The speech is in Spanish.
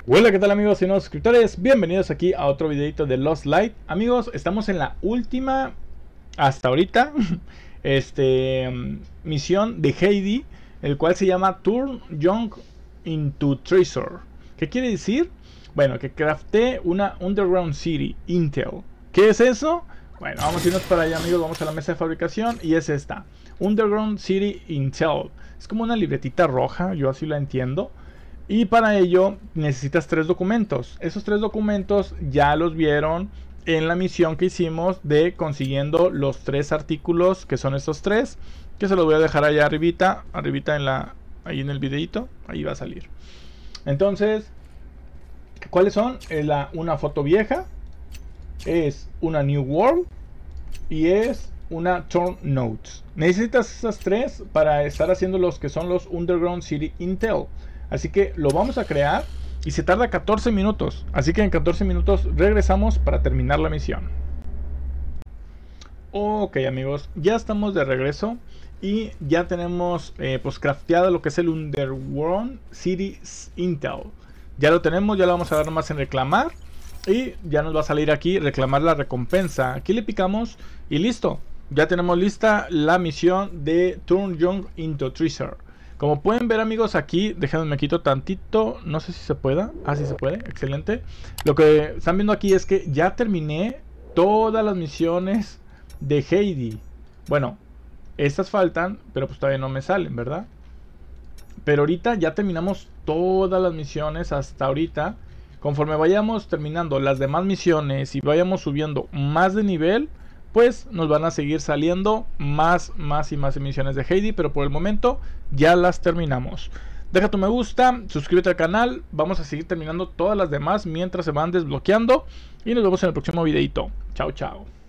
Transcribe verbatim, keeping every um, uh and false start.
Hola, ¿qué tal amigos y nuevos suscriptores? Bienvenidos aquí a otro videito de Lost Light. Amigos, estamos en la última, hasta ahorita, este, misión de Heidi, el cual se llama Turn Young into Treasure. ¿Qué quiere decir? Bueno, que crafté una Underground City Intel. ¿Qué es eso? Bueno, vamos a irnos para allá, amigos. Vamos a la mesa de fabricación y es esta: Underground City Intel. Es como una libretita roja, yo así la entiendo. Y para ello necesitas tres documentos. Esos tres documentos ya los vieron en la misión que hicimos de consiguiendo los tres artículos, que son estos tres, que se los voy a dejar allá arribita, arribita en la, ahí en el videito, ahí va a salir. Entonces, ¿cuáles son? Es la, una foto vieja, es una New World y es una Turn Notes. Necesitas esas tres para estar haciendo los que son los Underground City Intel. Así que lo vamos a crear y se tarda catorce minutos. Así que en catorce minutos regresamos para terminar la misión. Ok amigos, ya estamos de regreso y ya tenemos eh, pues crafteado lo que es el Underground City Intel. Ya lo tenemos, ya lo vamos a dar más en reclamar y ya nos va a salir aquí reclamar la recompensa. Aquí le picamos y listo. Ya tenemos lista la misión de Turn Young into Treasure. Como pueden ver amigos aquí, déjenme me quito tantito, no sé si se pueda, ah sí se puede, excelente. Lo que están viendo aquí es que ya terminé todas las misiones de Heidi. Bueno, estas faltan, pero pues todavía no me salen, ¿verdad? Pero ahorita ya terminamos todas las misiones hasta ahorita. Conforme vayamos terminando las demás misiones y vayamos subiendo más de nivel, pues nos van a seguir saliendo más, más y más misiones de Heidi, pero por el momento ya las terminamos. Deja tu me gusta, suscríbete al canal, vamos a seguir terminando todas las demás mientras se van desbloqueando y nos vemos en el próximo videito. Chao, chao.